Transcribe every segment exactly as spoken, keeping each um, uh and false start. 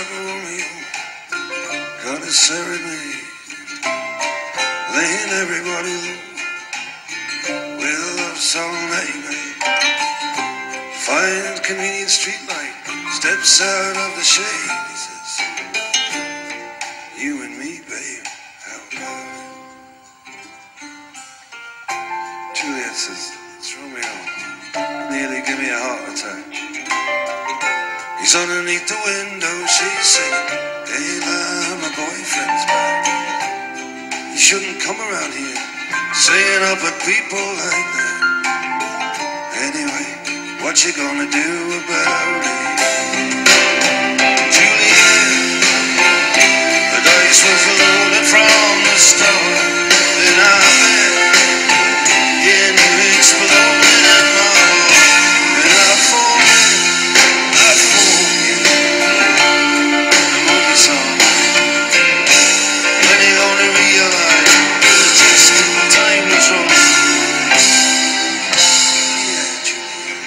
like Romeo got a serenade, laying everybody low with a love song that he made. Finds convenient streetlight, steps out of the shade. He says, "You and me, babe, how good." Juliet says, "It's Romeo, nearly give me a heart attack." He's underneath the window, she's singing, "Hey, love, my boyfriend's back. You shouldn't come around here saying up at people like that. Anyway, what you gonna do about it?" Juliet, the dice was loaded from the start. Then I bet, yeah, you exploded in my heart. And I fall, I fall you. The movie song. When you only realize it was just the time was wrong. Yeah, Juliet.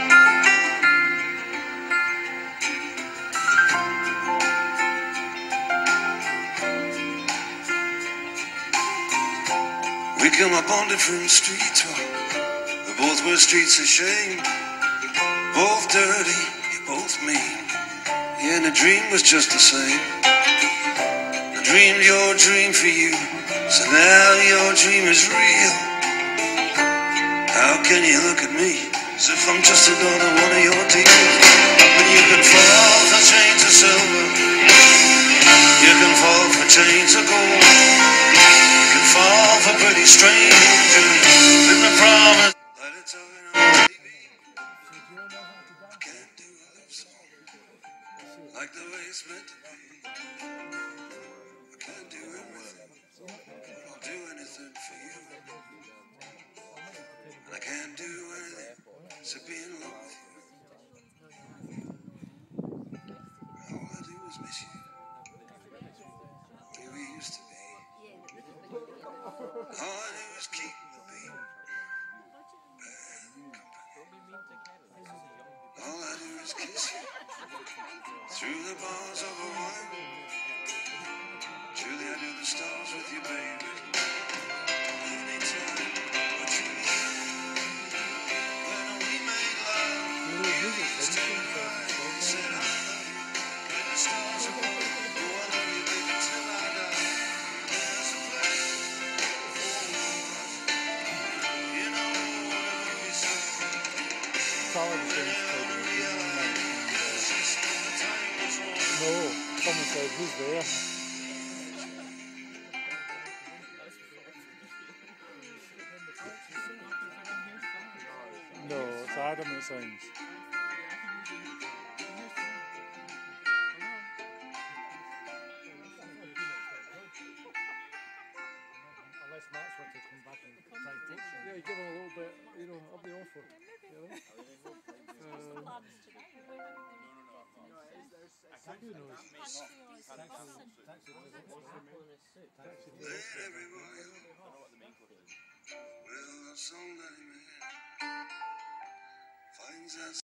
We come up on different streets, well, we both were streets of shame. Both dirty, both mean. Yeah, and the dream was just the same. I dreamed your dream for you, so now your dream is real. How can you look at me as if I'm just another one of your deals? When you can fall for chains of silver, you can fall for chains of gold, you can fall for pretty strangers with the promise that it's over now, baby. I can't do a love song like the way it's meant to be. I can't do everything, but I'll do anything for you. And I can't do anything except be in love with you. All I do is miss you, where we used to be. All I do is keep the beat, bad company. All I do is kiss you through the bars of a wine. Truly I do the stars with you, baby. Anytime, but truly, when we made love, you stayed right, said I love you. When the stars are above, oh, I love you, baby, till I die. There's a place for us, you know what I love you so. Solid against Toby. No, someone said, "Who's there?" No, it's Adam, it sounds. Unless Matt's were to come back and try and teach you. Yeah, you give him a little bit, you know, of the offer. You know? Um, Who knows? Well, the song that he made finds that